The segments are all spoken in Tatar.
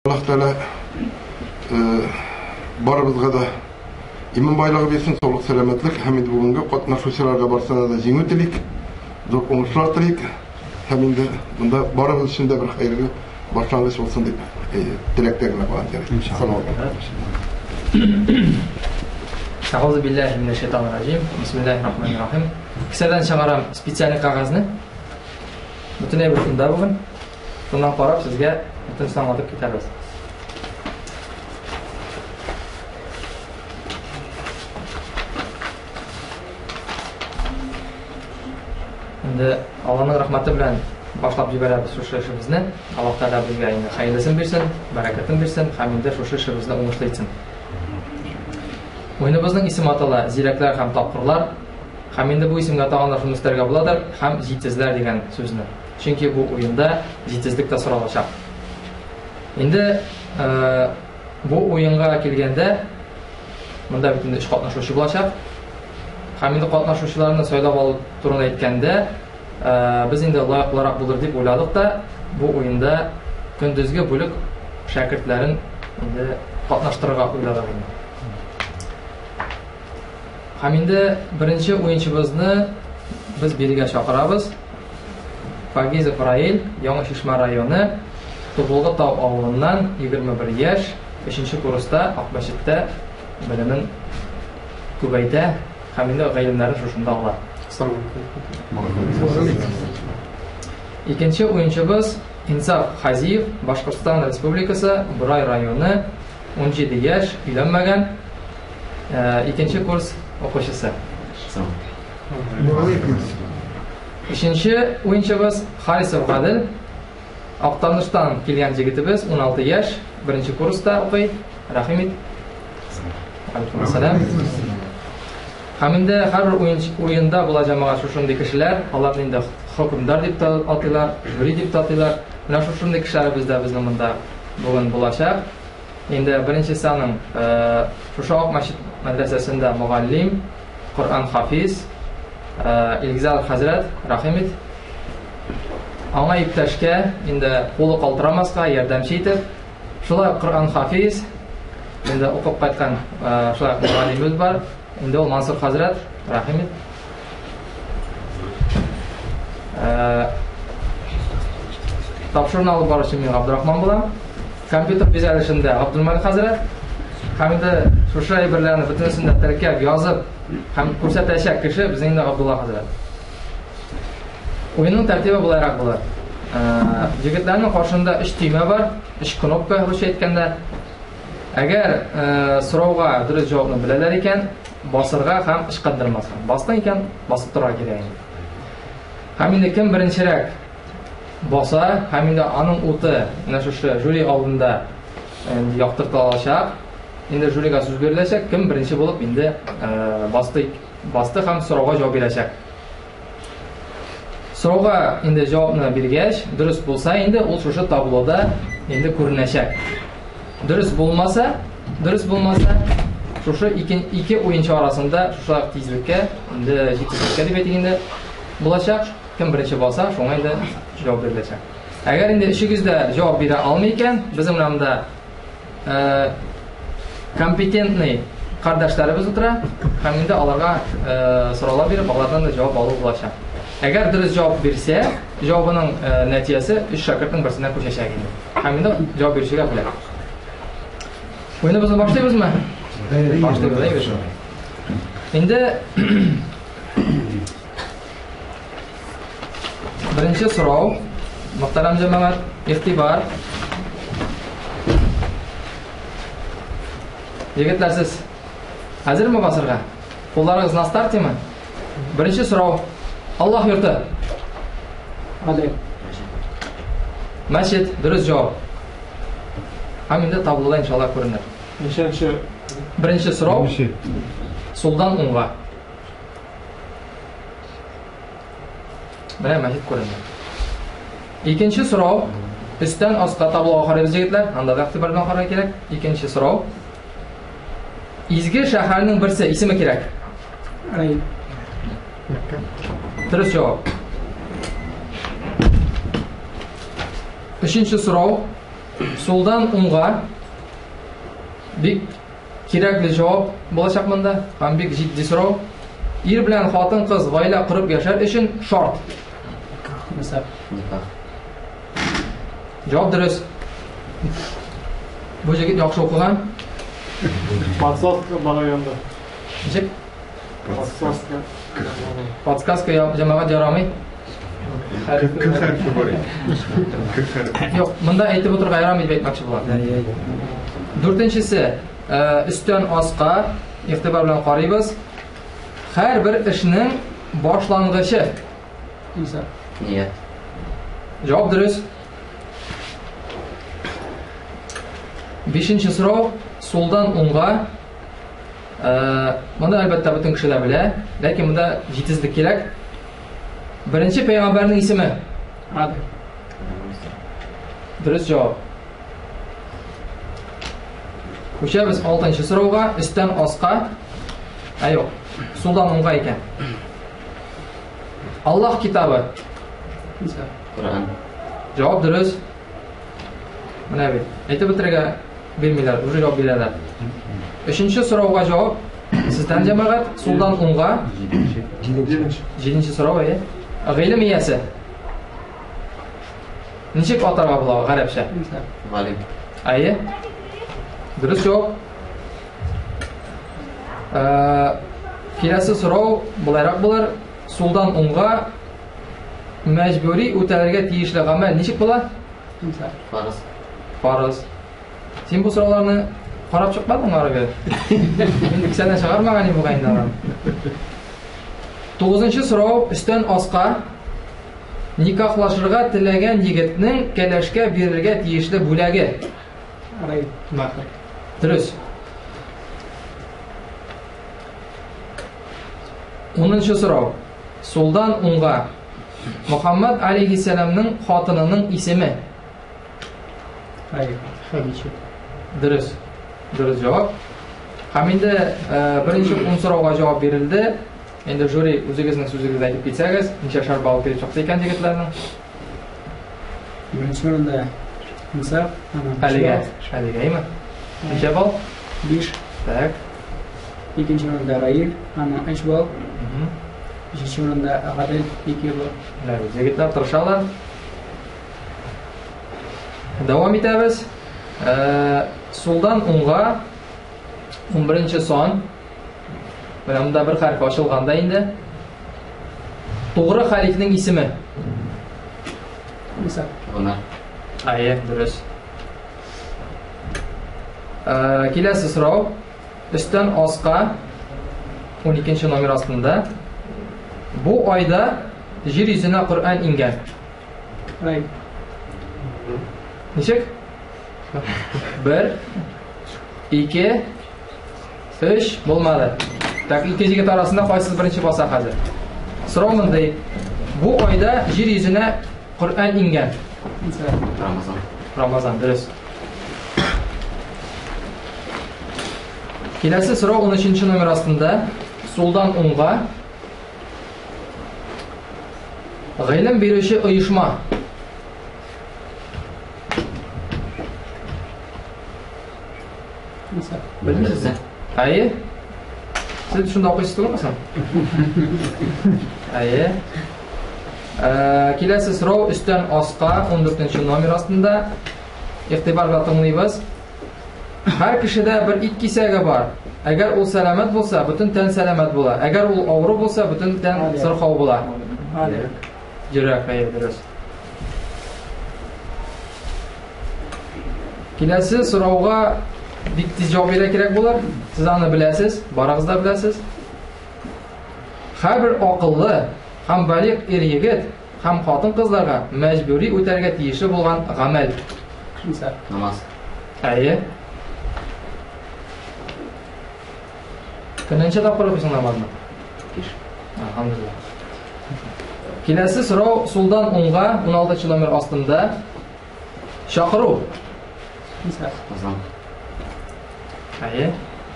Allah Teala barımızga da iman baylığı versin, sağlık, selametlik. Hem de bugünkü katnaşuşlarga barsana da jеңүү tilik, zor oңuşlar tilik. Hem de bunda barımız için de bir hayırlı başlangıç olsun deyip dileklerine bağlı. İnşallah. Euzu billahi mineşşeytanirracim. Bismillahirrahmanirrahim. Kısadan çağıram spesialni qog'ozni. Butunay bir kunda bugün. Bundan qarab sizga butun sanatib ketamiz. Endi Allohning rahmati bilan boshlab yuboramiz shu ishimizni. Alloh taolo bizga xayrlasini bersin, barakatini bersin, hamda shu ishimizni o'ngishlaysin. O'yinimizning ismi atala ziraklar ham topqirlar. Ham endi bu ismga ataganda shuni istarga bo'ladir, ham jitizlar degan so'zni. Chunki bu o'yinda jitizlik tasvir olishadi. Endi bu o'yinga kelganda bunda butun ish qatnashuvchi bo'lishadi. Ham endi qatnashuvchilarni saylab olib turib aytganda, biz endi loyiqliroq bo'lar deb o'yladik-da, bu o'yinda kunduzgi bo'lib shogirdlarin endi qatnashtirishga o'yladik. Ham endi birinchi o'yinchimizni biz biriga chaqiramiz. Pagiza Rail, Yangi Shishma rayoni, To'g'ilg'itov ovulundan 21 yosh, 5-kursda Oqbashitda bilimin ko'payda, ham endi g'ayrimlari shunda oladi. Ikkinchi o'yinchimiz Insof Haziyev, Boshqirdiston Respublikasi Buray rayoni, 17 yosh, uylanmagan, 2-kurs o'quvchisi. Üçüncü o'yinchimiz Harisov Adil, Oqtanishdan kelgan yigitimiz, 16 yosh, 1-kursda o'qiydi. Rahimit. Alaykum assalom. Ham endi har bir o'yinda bo'lajak shunday kishilar, ularni endi hukmdor deb ataylar, juri deb ataylar. Mana shunday kishilar bizning bunda bugun bo'lajak. Endi birinchisining Sho'shoq masjid madrasasida muallim, Qur'on hafiz Ilgizal Hazrat Rahimit. Аңа иптәшкә инде кулы калтырамаска ярдәмче итеп, шулай Qur'on hafiz инде укып кайткан шулай муалlimimiz бар. Инде ул Мансур Hazrat Rahimit. Тапшырма алып баручы мен Абдурахман булам. Компьютер безәлешендә Абдулмalik Hazrat. Ham endi shu әйберләрне бөтенсендә тәркәп язып, һәм күрсәтәчәк кеше безнең Абдулла Hazrat. Oyunun tərtibi bularaq bular. Jigitlərning qarşısında 3 tüymə var, 3 knopka rüşə etkəndə. Əgər so'rovga dürüst javobni bilalar ekan, bosirga ham ish qildirmasdan. Bosgan ekan, bosib turarga kerak. Ham endi kim birinchiroq bosa, ham endi aning o'ti mana shu juri oldida endi yoqtirib olishaq. Endi juriga so'z berilacak, kim birinchi bo'lib endi bosdi ham so'rovga javob beracak. So'rovga endi javobni bergach, durust bo'lsa, endi u shu tabloda endi ko'rinacak. Durust bo'lmasa, shu ikki o'yinchi orasida shu tezlikka endi yetishlikka deb aytganda bo'lacak. Kim birinchi bo'lsa, shunga endi javob berilacak. Agar endi ishingizda javob bera olmaykan, bizim bilan kompetentli qardoshlarimiz o'tira, ham endi ularga so'rovlar berib, ulardan da javob olib bo'lacak. Agar durust javob bersa, javobining natijasi 3 shogirdning birisidan ko'chashak endi. Ham endi javob berishiga bo'ladi. O'yinimizni boshlaymizmi? Boshlaymiz. Endi birinchi so'rov, muhtaram jamoat, e'tibor. Yigitlar, siz hazırmı basirga? Qo'llaringiz nastartimi? Birinchi so'rov. Allah yurti. Hadi. Masjid, durust javob. Ham endi tabloda inshaalloh ko'rinar. Birinchi so'rov. Soldan o'ngga. Mana masjid ko'rinar. Ikkinchi so'rov. Üstdan ostga tabloga qaraymiz yigitlar. Unda e'tibor bilan qarash kerak. Ikkinchi so'rov. Izgi shaharning birisi ismi kerak. Durust javob. Uchinchi so'rov. Soldan o'ng'a bik kerakli javob bo'lacak bunda. Ham bik jiddiy so'rov. Er bilan xotin qiz oila qurib yashar uchun shart. Misal. Javob durust. Bu yigit yaxshi o'qigan. Подсоска bolajonda. Nechik? Подсоска. Podskaska jamoat yaramay. Yo'q, bunda aytib o'tirgan yaramay deb aytmoqchi bo'lardim. To'rtinchisi, ustdan ostga e'tibor bilan qaraymiz. Har bir ishning boshlang'ichi. Misal. Niyat. Javob durust. Beshinchi so'rov, so'ldan o'ng'a. Bunda albatta butun kishilar biladi, lekin bunda jitizlik kerak. Birinchi payg'ambarning ismi? Adil. Durust javob. Ko'chamiz 6-so'rovga, ustdan ostga. Yo'q, so'ldan o'ng'a ekan. Alloh kitobi. Misal. Qur'on. Javob durust. Mana bu. Aytib o'tirgan bermaylar, o'sha javob beradilar. 3-so'rovga javob sizdan jamoat, so'ldan o'ng'a. 7-so'rov edi. G'ilm egasi. Nechik otarga bular g'arabcha? Misal. G'alib. Ayi. Durust javob. Kelasi so'rov bulayroq bo'lar. So'ldan o'ng'a majburiy o'talarga tegishli amal nechik bo'lar? Misal. Farz. Farz. Sen bu so'rovlarni qarab chiqmadingmi oraga? Endi sendan chiqarmaganing bo'lgandan. 9-so'rov ustdan ostga nikohlashirga tilagan yigitning kelishga berilga tegishli bo'lagi. Aray. Mahr. Durust. 10-so'rov so'ldan o'ng'a Muhammad alayhisalomning xotinining ismi. Aray. Xadicha. Durust. Durust javob. Hamda birinchi 10 so'rovga javob berildi. Endi juri o'zingizning so'zingizni aytib ketsangiz, necha shart ball kelib chiqdi ekan yigitlarning? Birinchi o'rinda Misal. Haligaymi? Necha ball? 5. Tak. Ikkinchi o'rinda Raif, ana 3 ball. Uchinchi o'rinda Adil 2 ball. Yigitlar tirishadilar. Davom etamiz. So'ldan o'ng'a 11-son. Mana bunda bir harf ochilganda endi. To'g'ri xalifning ismi. Misal. Umar. Ayi, durust. Kelasi so'rov. Ustdan ostga 12-nomer ostida. Bu oyda yer yuzina Qur'on ingan. Aray. Nechik? 1 2 3 bo'lmadi. Tak ikki yigit orasida qaysiz birinchi bo'lsa hozir. So'rov bunday. Bu oyda yer yuzina Qur'on ingan. Misal. Ramazon. Ramazon, durust. Kelasi so'rov 13-nomer ostida. So'ldan o'ng'a g'ilm beruvchi uyushma. Misal. Bilmaysiz? Ayi. Siz shunda o'qiysizmi masalan? Ayi. Kelasi so'rov ustdan ostga 14-nomer ostida. E'tibor bilan tinglaymiz. Har kishida bir ikki saga bor. Agar u salomat bo'lsa, butun tan salomat bo'ladi. Agar u og'ri bo'lsa, butun tan sirqov bo'ladi. Adil. Jurak durust. Kelasi so'rovga bitta javob bera kerak bo'lar. Siz uni bilasiz, barag'izda bilasiz. Har bir oqilli, ham baliq er-yigit, ham xotin-qizlarga majburiy o'targa tegishli bo'lgan amal. Misal. Namoz. Ayi. Qancha topqir o'qiysan namozni? Alhamdulillah. Kelasi so'rov so'ldan o'ng'a 16-nomer ostida. Chaqiruv. Misal. Azon. Ayi.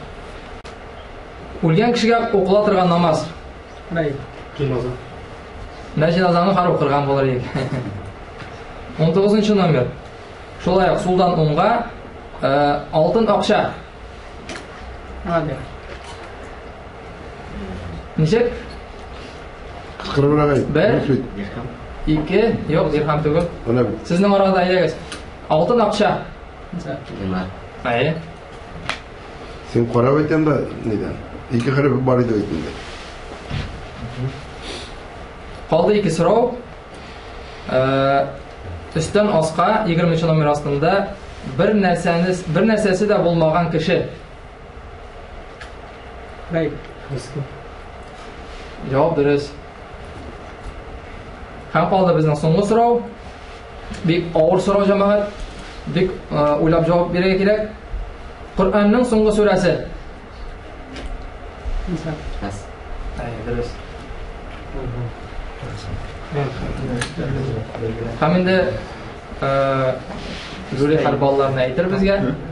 O'lgan kishiga o'qilatirgan namoz. Aray. Janoza. Janozani xarob qilgan bo'lar ekan. 19-nomer. Şolay soldan oңга алтын акча. Гадел. Ничек? Кырбыр агай. Бер. 2, yok dirham түгел. Ona bir. Sizning orada aydagыз. Алтын акча. Ay. Sen qarab aytganda neden? İki qarab bor edi aytganda. Qoldi ikki so'rov. Üstten osqa 20 nomer ostida bir narsasi da bo'lmagan kishi. Right. Javob durust. Ham qoldi bizning so'nggi so'rov. Bek og'ir so'rov jamoat. Bek o'ylab javob berga kerak. Qur'onning so'nggi surasi. Ay, durust. Ham endi Züleyha bolalarni aytir bizga.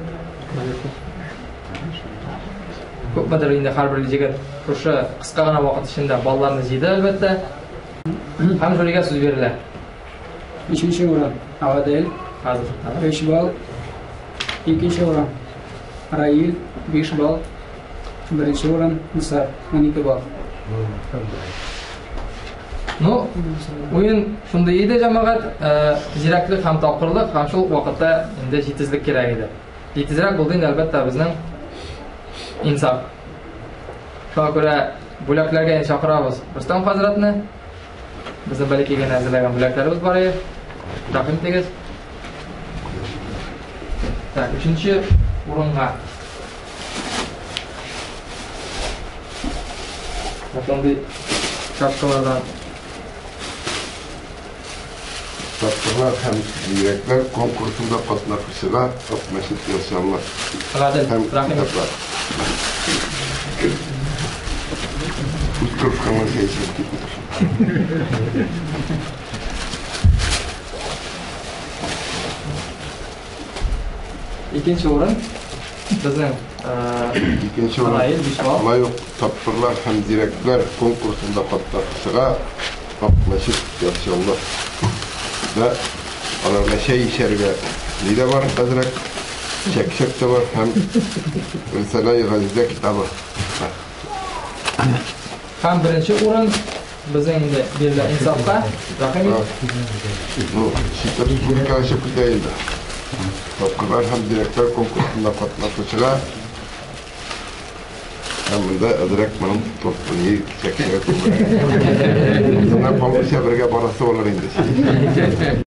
Ko'pmadir endi har bir yigit o'sha qisqagina vaqt ichida bolalarni yeydi albatta. Ham Züleyha so'z beriladi. 3-chi o'rin Adil Hozir 5 ball. 2-chi o'rin Rail 5 ball. 1-chi o'rin Nisar 12 ball. No, o'yin shunda edi jamoat, ziraklik ham topqirlik ham shu vaqtda endi yetizlik kerak edi. Yetizroq bo'ldi endi albatta bizning insof. Shunga ko'ra bo'laklarga chaqiramiz. Rustam hazratni bizni balki kelgan azizlarga bo'laklarimiz bor edi. Rahim tegiz. Tak, 3-chi o'ringa. Matlandi şapkalardan Tatlılar hem yürekler konkursunda katılışına atmışık yaşamlar. Adil, Hem rahim. kitaplar. Üst kırfkanlar seçilip gitmiştir. İkinci o'rin bizning İkinci olarak Hayır, bir şey var. Layık tatlılar hem direktler konkursunda katılışına atmışık yaşamlar. Ve alarına şey içeride ne de var hazret çekşek de var hem Risale-i Gazi'de kitabı. ham birinchi o'rin bizning endi berilgan insofga rahim. Bu şirketin Türkiye aşıkı değildi. Tatlılar hem direktler konkursunda katılışına hem de direkt benim topluluğu çekşek. Bunlar pamuçya birge parası olur indi.